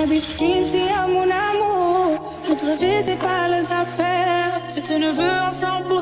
Habibti, à mon amour. Notre vie, c'est pas les affaires. Si tu ne veux ensemble